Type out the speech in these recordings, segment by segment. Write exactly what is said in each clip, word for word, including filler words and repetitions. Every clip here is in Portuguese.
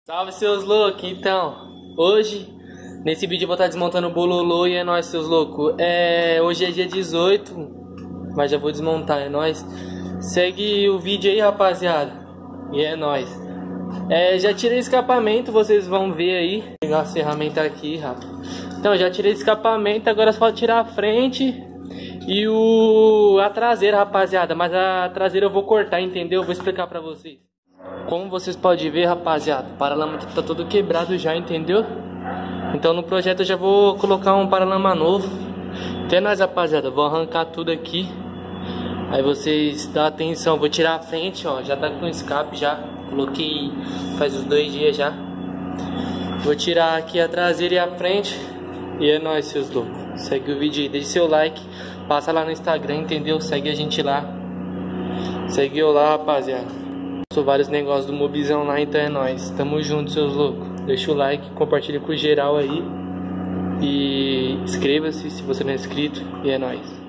Salve, seus loucos! Então, hoje, nesse vídeo eu vou estar desmontando o bololô e é nóis, seus loucos. É, hoje é dia dezoito, mas já vou desmontar, é nóis. Segue o vídeo aí, rapaziada, e é nóis. É, já tirei escapamento, vocês vão ver aí. Vou pegar as ferramentas aqui, rapaz. Então, já tirei escapamento, agora só tirar a frente e o a traseira, rapaziada. Mas a traseira eu vou cortar, entendeu? Eu vou explicar pra vocês. Como vocês podem ver, rapaziada, o paralama tá todo quebrado já, entendeu? Então no projeto eu já vou colocar um paralama novo. Até nós, rapaziada, vou arrancar tudo aqui. Aí vocês dão atenção, vou tirar a frente, ó, já tá com escape já. Coloquei faz uns dois dias já. Vou tirar aqui a traseira e a frente. E é nóis, seus loucos. Segue o vídeo aí, deixe seu like. Passa lá no Instagram, entendeu? Segue a gente lá. Segue eu lá, rapaziada. Vários negócios do Mobizão lá, então é nóis. Tamo junto, seus loucos. Deixa o like, compartilha com geral aí. E inscreva-se se você não é inscrito. E é nóis.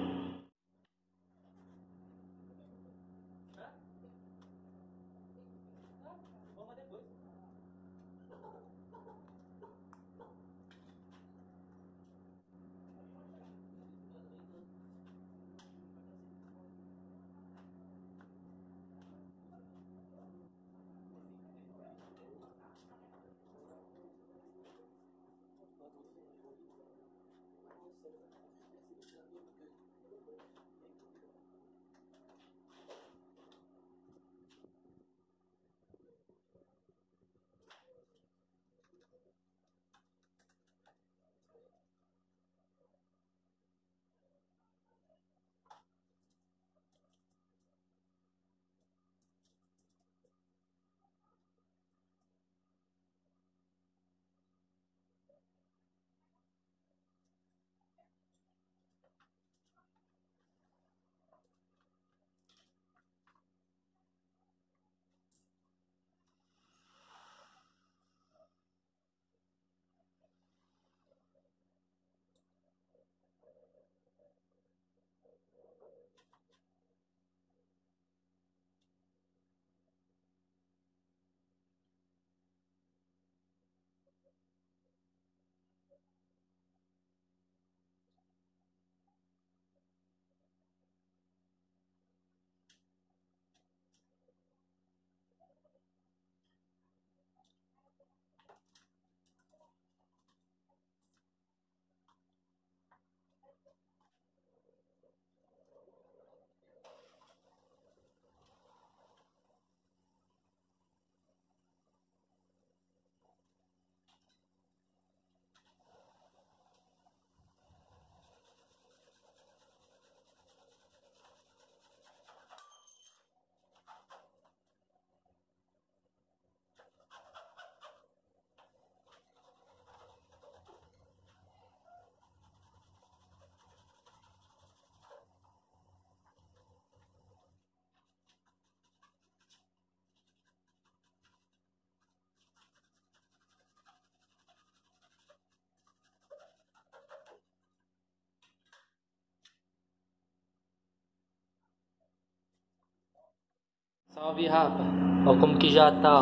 Salve, rapa. Olha como que já tá,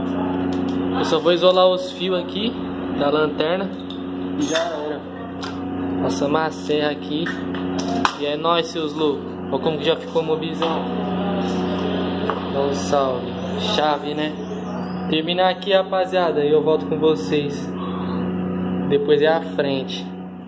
ó. Eu só vou isolar os fios aqui da lanterna e já era. Passamos a serra aqui. E é nóis, seus loucos. Olha como que já ficou o Mobizão. Dá um salve. Chave, né? Terminar aqui, rapaziada, e eu volto com vocês. Depois é a frente.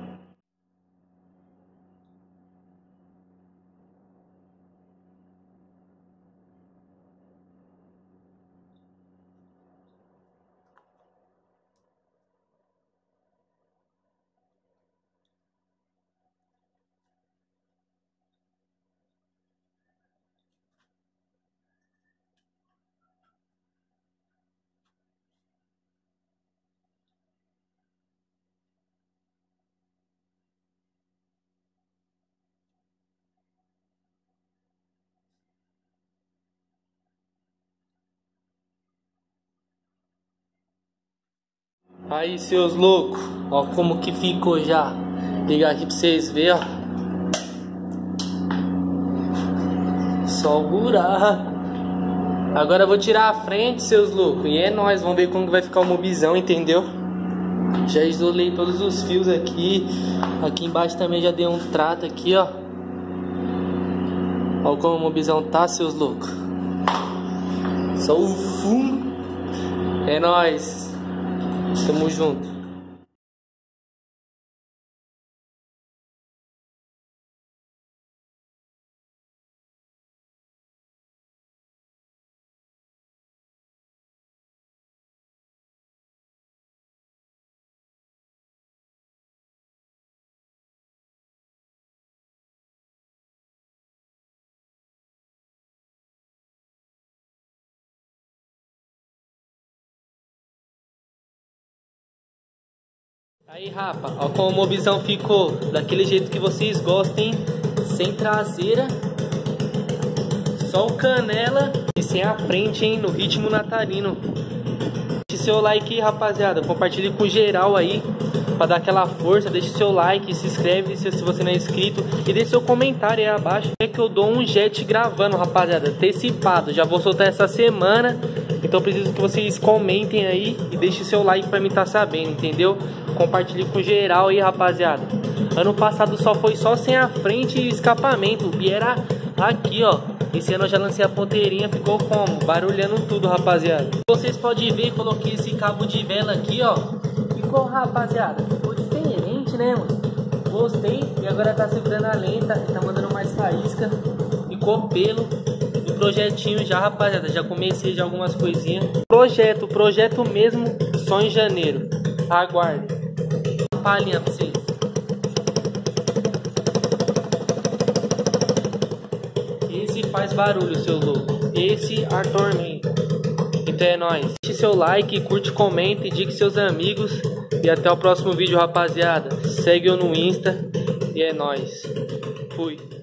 Aí, seus loucos, ó como que ficou já. Ligar aqui pra vocês verem, ó. Só o buraco. Agora eu vou tirar a frente, seus loucos. E é nóis, vamos ver como que vai ficar o mobizão, entendeu? Já isolei todos os fios aqui. Aqui embaixo também já dei um trato aqui, ó. Olha como o mobizão tá, seus loucos. Só o fundo. É nóis. Tamo junto. Aí, rapa, ó como o mobizão ficou daquele jeito que vocês gostem, sem traseira, só o canela e sem a frente, hein, no ritmo natalino. Deixe seu like aí, rapaziada, compartilhe com geral aí, pra dar aquela força. Deixe seu like, se inscreve se, se você não é inscrito e deixe seu comentário aí abaixo. É que eu dou um jet gravando, rapaziada, antecipado, já vou soltar essa semana. Então eu preciso que vocês comentem aí e deixem seu like pra mim tá sabendo, entendeu? Compartilhe com geral aí, rapaziada. Ano passado só foi só sem a frente e escapamento. E era aqui, ó. Esse ano eu já lancei a ponteirinha, ficou como? Barulhando tudo, rapaziada. Vocês podem ver, coloquei esse cabo de vela aqui, ó. Ficou, rapaziada, ficou diferente, né, mano? Gostei. E agora tá segurando a lenta, tá mandando mais faísca. Ficou pelo. Projetinho já, rapaziada, já comecei já algumas coisinhas. Projeto, projeto mesmo, só em janeiro. Aguarde. Uma palhinha pra vocês. Esse faz barulho, seu louco. Esse atormenta. Então é nóis. Deixe seu like, curte, comenta, indique seus amigos. E até o próximo vídeo, rapaziada. Segue eu no Insta. E é nóis. Fui.